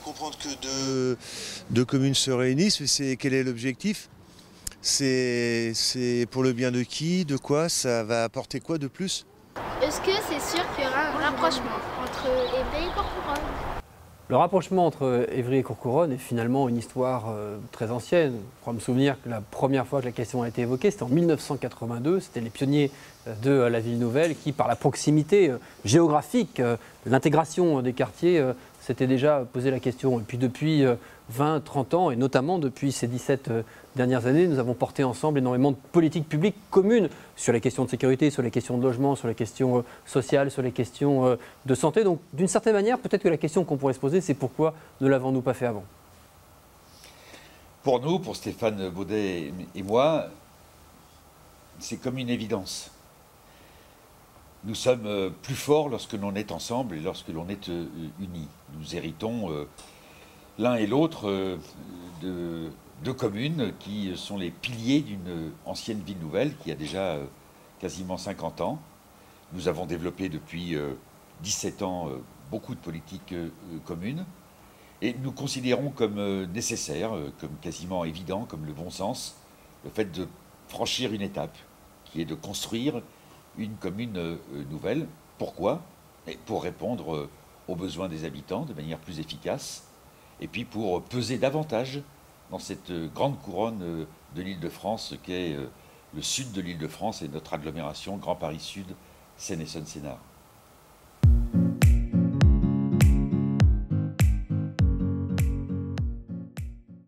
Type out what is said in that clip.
comprendre que deux communes se réunissent, mais quel est l'objectif? C'est pour le bien de qui? De quoi? Ça va apporter quoi de plus? Est-ce que c'est sûr qu'il y aura un rapprochement entre Évry et Courcouronnes? Le rapprochement entre Évry et Courcouronnes est finalement une histoire très ancienne. Je crois me souvenir que la première fois que la question a été évoquée, c'était en 1982. C'était les pionniers de la ville nouvelle qui, par la proximité géographique, l'intégration des quartiers, s'étaient déjà posé la question. Et puis depuis 20, 30 ans, et notamment depuis ces 17 dernières années, nous avons porté ensemble énormément de politiques publiques communes sur les questions de sécurité, sur les questions de logement, sur les questions sociales, sur les questions de santé. Donc d'une certaine manière, peut-être que la question qu'on pourrait se poser, c'est pourquoi ne l'avons-nous pas fait avant? Pour nous, pour Stéphane Baudet et moi, c'est comme une évidence. Nous sommes plus forts lorsque l'on est ensemble et lorsque l'on est unis. Nous héritons l'un et l'autre de deux communes qui sont les piliers d'une ancienne ville nouvelle qui a déjà quasiment 50 ans. Nous avons développé depuis 17 ans beaucoup de politiques communes et nous considérons comme nécessaire, comme quasiment évident, comme le bon sens, le fait de franchir une étape qui est de construire une commune nouvelle. Pourquoi? Pour répondre aux besoins des habitants de manière plus efficace et puis pour peser davantage dans cette grande couronne de l'Île-de-France qu'est le sud de l'Île-de-France et notre agglomération Grand Paris Sud, Seine-et-Saône-Sénart.